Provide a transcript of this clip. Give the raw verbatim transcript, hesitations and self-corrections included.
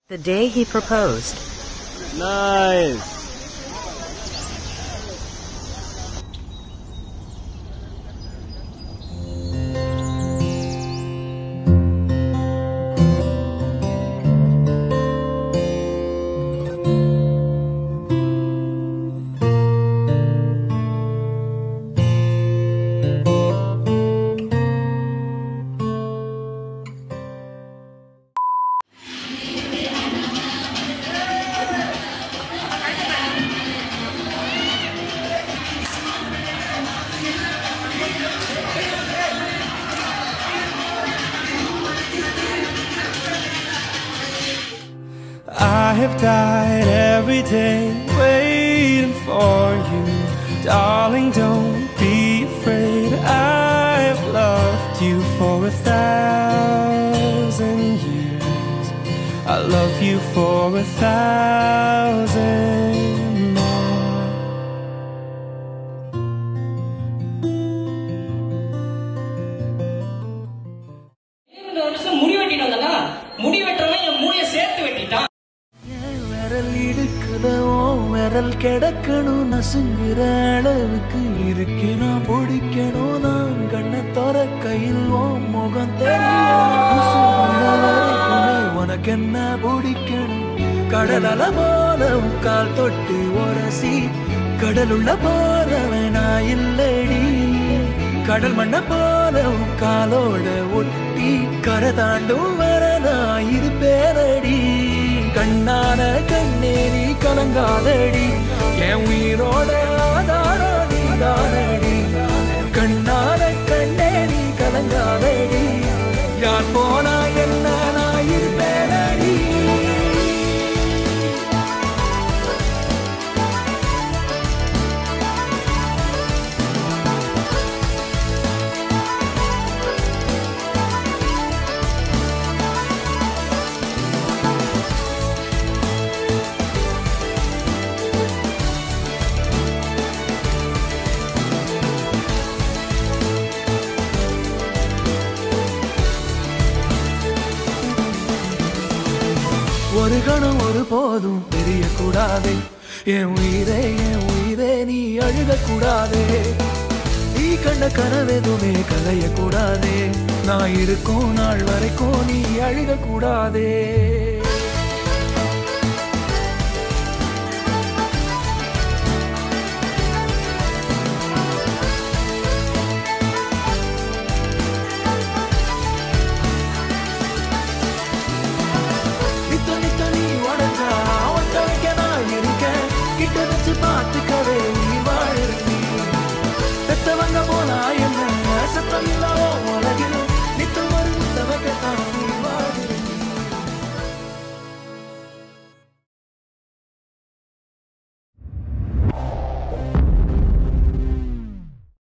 The day he proposed. Nice. I have died every day waiting for you. Darling, don't be afraid. I have loved you for a thousand years. I love you for a thousand more. முடி வெட்டிட்டு வந்தா முடி வெட்டுறவன் என் முடிய சேர்த்து வெட்டிட்டான். விரல் இடுக்குதோ விரல் கிடக்கணும் நசுங்குற அளவுக்கு இருக்கு. நான் பிடிக்கணும் நான் கண்ண தோற கையில் ஓ முகம் தெரியும். உனக்கு என்ன பிடிக்கணும்? கடல் அல போல கால் தொட்டு ஒரசி கடலுள்ள போறவனா இல்லடி. கடல் மண்ண போல காலோட ஒட்டி கரை தாண்டும் வரனா இரு பேரடி. கண்ணான கண்ணே நீ கலங்காதடி, என் உயிரோட ஆதாரடி தானடி. கண்ணான கண்ணே நீ கலங்காதடி, யார் போனா என்ன நான் இருப்பேனடி. ஒரு கணம் ஒரு போதும் தெரியக்கூடாதே, என் உயிரே என் உயிரே நீ அழுகக்கூடாதே. நீ கண்ட கனவெதுமே கலையக்கூடாதே, நான் இருக்கும் நாள் வரைக்கும் நீ அழுகக்கூடாதே.